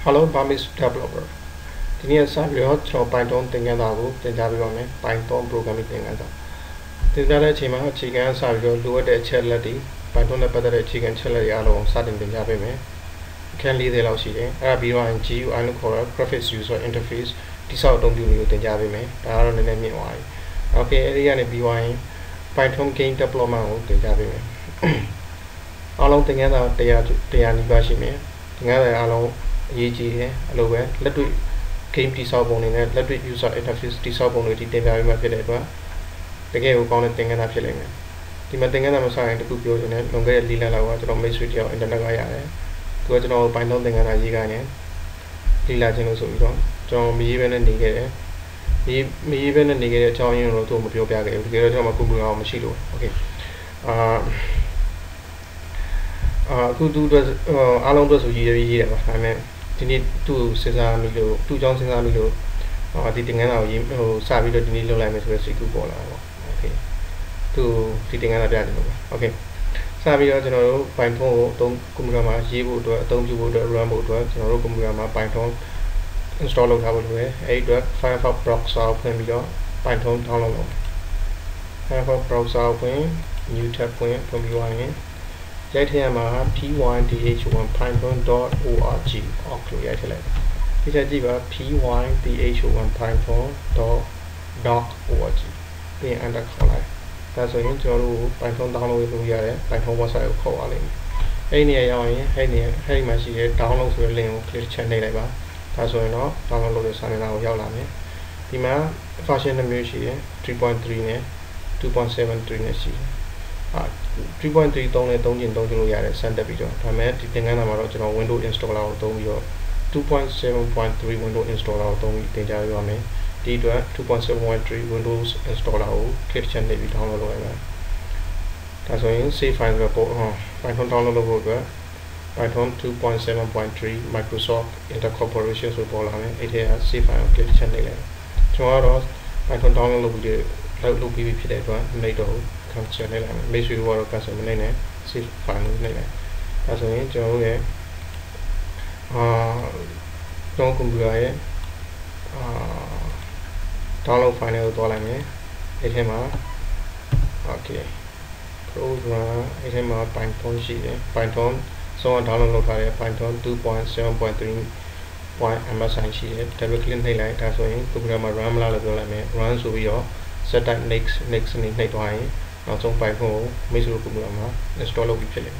Hello Burmese developer ဒီနေ့စပြီးတော့ကျွန်တော် Python သင်ခန်းစာကိုသင်ကြားပေးပါမယ် Python programming သင်ခန်းစာသင်ကြားတဲ့အချိန်မှာအခြေခံစပြီးတော့လိုအပ်တဲ့အချက်လက်တွေ Python နဲ့ပတ်သက်တဲ့အခြေခံချက်လက်တွေအားလုံးစတင်သင်ကြားပေးမယ်အခန်း40လောက်ရှိတယ်အဲ့ဒါပြီးတော့ GUI လို့ခေါ်တဲ့ Graphics User Interface တိစောက်အသုံးပြုနည်းကိုသင်ကြားပေးမယ်ဒါကတော့နည်းနည်းမြင့်သွားပြီ Okay အဲ့ဒီကနေပြီးသွားရင် Python game development ကိုသင်ကြားပေးမယ်အားလုံးသင်ခန်းစာ100နီးပါးရှိမယ်သင်ခန်းစာအားလုံးအရေးကြီးတယ်အဲ့လိုပဲလက်တွေ့ game တိစောက်ပုံတွေနဲ့လက်တွေ့ user interface တိစောက်ပုံတွေဒီတင်ပြပေးမှဖြစ်တဲ့အတွက်တကယ်ကိုကောင်းတဲ့သင်ခန်းစာဖြစ်လိမ့်မယ်ဒီမှာသင်ခန်းစာမစရင်တခုပြောချင်တယ်လွန်ခဲ့တဲ့4လလောက်ကကျွန်တော်မိတ်ဆွေတယောက် internet ကရတယ်သူကကျွန်တော် Python သင်ခန်းစာရေးခိုင်းတယ်လေ့လာခြင်းလို့ဆိုပြီးတော့ကျွန်တော်မရေးဘဲနဲ့နေခဲ့တယ်မရေးဘဲနဲ့နေခဲ့တဲ့အကြောင်းရင်းကိုတော့သူမပြောပြခဲ့ဘူးတကယ်တော့ကျွန်တော်ကွန်ပျူတာအောင်မရှိလို့ okay အခုသူတို့အားလုံးတို့ဆိုရေးတယ်ပါဒါပေမဲ့ဒီနေ့သူ့စဉ်းစားမိလို့သူ့အကြောင်းစဉ်းစားမိလို့ဒီတင်ငန်းစာကိုစပြီးတော့ဒီနေ့လုပ်လိုက်မယ်ဆိုတဲ့စိတ်ကူးပေါ်လာတော့ okay သူဒီတင်ငန်းစာပြတယ်လို့ okay စပြီးတော့ကျွန်တော်တို့ Python ကိုအသုံးကွန်ပျူတာမှာရေးဖို့အတွက်အသုံးပြုဖို့အတွက် run ဖို့အတွက်ကျွန်တော်တို့ကွန်ပျူတာမှာ Python install လုပ်ထားဖို့လိုတယ်အဲဒီအတွက် Firefox browser ကိုဖွင့်ပြီးတော့ Python download လုပ် Firefox browser ကိုဖွင့် new tab ဖွင့်ပြီးသွားရင်ရိုက်ထည့်ရမှာ pydh1python.org လို့ရိုက်ထည့်လိုက်ဒီချက်ကြည့်ပါ pydh1python.org ပြီးရင် enter ခေါ်လိုက်ဒါဆိုရင်ကျွန်တော်တို့ Python download လုပ်ရတယ် Python website ကိုခေါ်ပါလိမ့်မယ်အဲ့ဒီနေရာရောက်ရင်အဲ့ဒီမှာရှိတဲ့ download ဆိုတဲ့ link ကို click ချက်နှိပ်လိုက်ပါဒါဆိုရင်တော့ download လုပ်တဲ့စာမျက်နှာကိုရောက်လာမယ်ဒီမှာ version 2မျိုးရှိတယ် 3.3 နဲ့ 2.73 နဲ့ရှိတယ်3.3 သုံးနဲ့သုံးကျင်လို့ရတယ်စမ်းတက်ပြီးတော့ဒါပေမဲ့ဒီသင်ခန်းစာမှာတော့ကျွန်တော် Windows installer ကိုသုံးပြီးတော့ 2.7.3 Windows installer ကိုသုံးပြီးသင်ကြားပေးပါမယ်ဒီအတွက် 2.7.3 Windows installer ကို click ချက်နှိပ်ပြီး download လုပ်ရမယ်ဒါဆိုရင် save file ဆိုတော့Python download လုပ်ဖို့အတွက် Python 2.7.3 Microsoft Intercorporation ဆိုပေါ်လာမယ်အဲ့ဒီက save file ကို click ချက်နှိပ်လိုက်ကျွန်တော်ကတော့ Python download လုပ်ပြီးဖြစ်တဲ့အတွက်နှိပ်တော့cancel လိုက်မယ်မိတ်ဆွေတို့ကတော့ cancel မနိုင်နဲ့ save file ကိုနှိပ်လိုက်ဒါဆိုရင်ကျွန်တော်တို့ရဲ့ကျွန်တော်ကွန်ပျူတာရဲ့download file ကိုသွားလိုက်မယ်အဲ့ထဲမှာ okay program အဲ့ထဲမှာ Python ရှိတယ် Python ဆုံးအောင် download လုပ်ထားတဲ့ Python 2.7.3.msi ရှိတယ် double click နှိပ်လိုက်ဒါဆိုရင်ကွန်ပျူတာမှာ run မလားလို့ပြောလိုက်မယ် run ဆိုပြီးတော့ set type next နဲ့နှိပ်သွားရင်နောက်ဆုံး Python ကိုမိတ်ဆွေတို့ကွန်ပျူတာမှာ install လုပ်ပြီးဖြစ်လိမ့်မယ်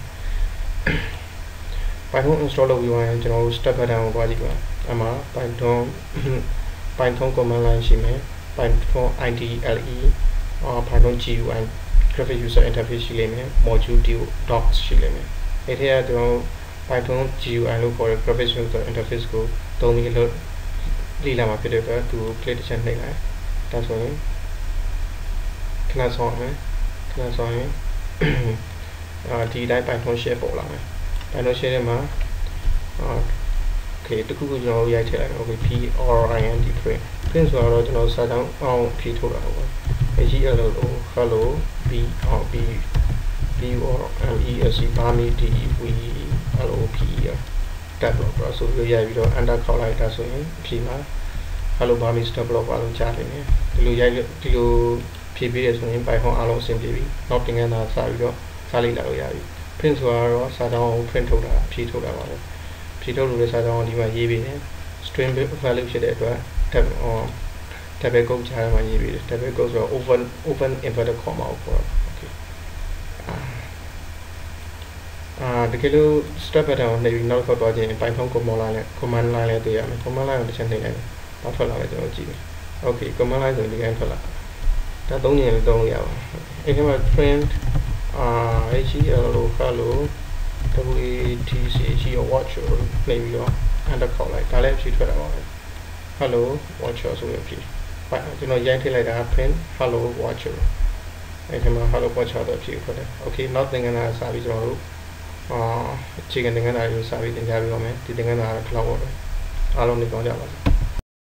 Python install လုပ်ပြီးရင်ကျွန်တော်တို့ step pattern ကိုသွားကြည့်ပါအမှ Python command line ရှိမယ် Python IDLE Python GUI Graphic User Interface ရှိလိမ့်မယ် Module Docs ရှိလိမ့်မယ်အဲ့ဒီကကျွန်တော် Python GUI လို့ခေါ်တဲ့ Graphic User Interface ကိုသုံးပြီးလေ့လာမှာဖြစ်တဲ့အတွက်သူကို click တစ်ချက်နှိပ်လိုက်ဒါဆိုရင်ခဏဆောင်မယ်ဆိုရင်ဒီတိုင်း Python share ပေါ်လာမယ် Python share ထဲမှာ okay တခုခုကျွန်တော်ရိုက်ထည့်လိုက်မယ် okay print ဆိုတော့ကျွန်တော်စာကြောင်းအောင်ဖြည့်ထုတ်တာပေါ့ HEL လို့ hello BURMESC developer ဆိုပြီးရိုက်ပြီးတော့ enter ခေါက်လိုက်တာဆိုရင်ဖြည့်မှာ hello Burmese developer လို့ကြားတယ်ဒီလိုဖြည့်ပေးရဆိုရင် Python အားလုံးအဆင်ပြေပြီနောက်သင်ခန်းစာစပြီးတော့စာလေ့လာလို့ရပြီ print ဆိုတော့စာကြောင်းကို print ထုတ်တာဖြည့်ထုတ်တာပါပဲဖြည့်ထုတ်လို့တဲ့စာကြောင်းကိုဒီမှာရေးပေးတယ် string value ဖြစ်တဲ့အတွက် double quote ကြားထဲမှာရေးပေးတယ် double quote ဆိုတော့ open inverted comma ကိုခေါ်တာ okay တကယ်လို့ step pattern ကိုနှိပ်ပြီးနောက်ထွက်သွားခြင်း Python command line လည်းတွေ့ရမယ် command line ကိုတစ်ချက်နှိပ်လိုက်တော့ထွက်လာမယ်ကျွန်တော်ကြည့်မယ် okay command line ဆိုရင်ဒီတိုင်းထွက်လာဒါသုံးနေရင်သုံးလို့ရပါအဲ့ဒီမှာ print HEL လို့ hello WATCH watch လို့နှိပ်ပြီးတော့ enter ခေါက်လိုက်ဒါလည်းအဖြေထွက်လာပါမယ် hello watch ဆိုရပြီကျွန်တော်ရိုက်ထည့်လိုက်တာ print hello watch အဲ့ဒီမှာ hello watch တော့အဖြေထွက်တယ် okay နောက်သင်ခန်းစာစပြီးကျွန်တော်တို့အခြေခံသင်ခန်းစာကိုစပြီးသင်ကြားပေးပါမယ်ဒီသင်ခန်းစာကတော့ဒီလောက်ပါပဲအားလုံးနေကောင်းကြပါစေ